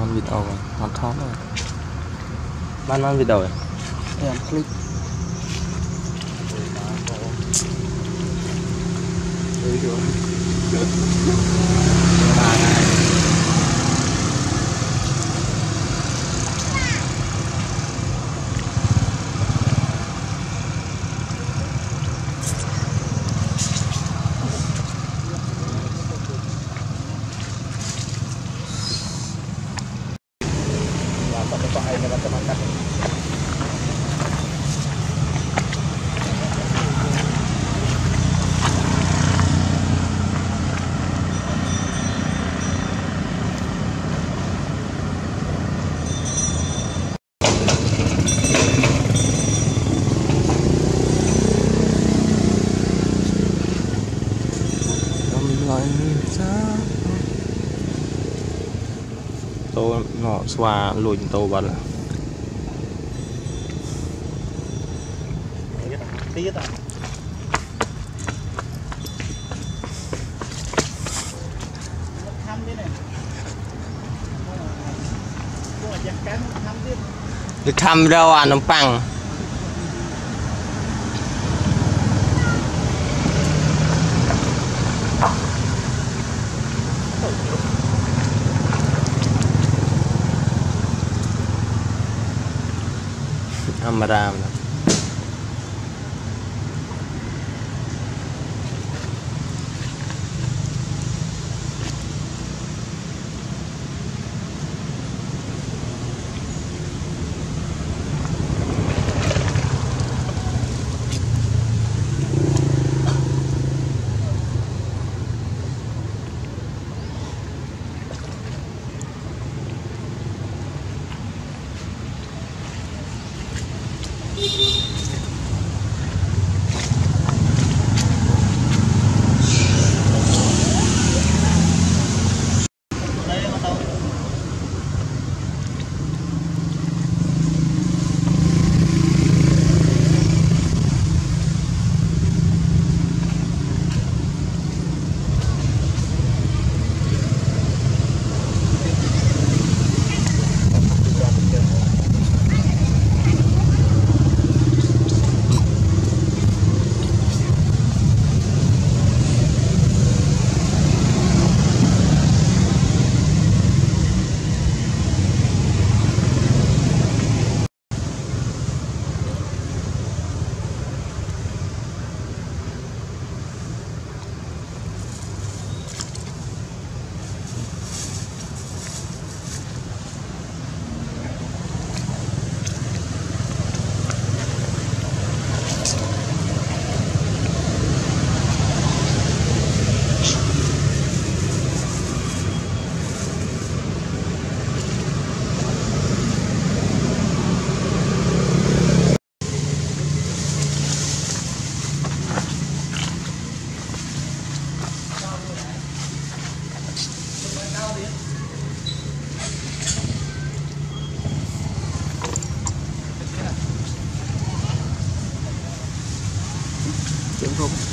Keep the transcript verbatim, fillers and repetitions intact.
มันวิดออกมันท้องเลยบ้านมันวิดออกแอนคลิกtô nó xoa lùi tô bật được thăm đâu à nông bằng Amaram. Không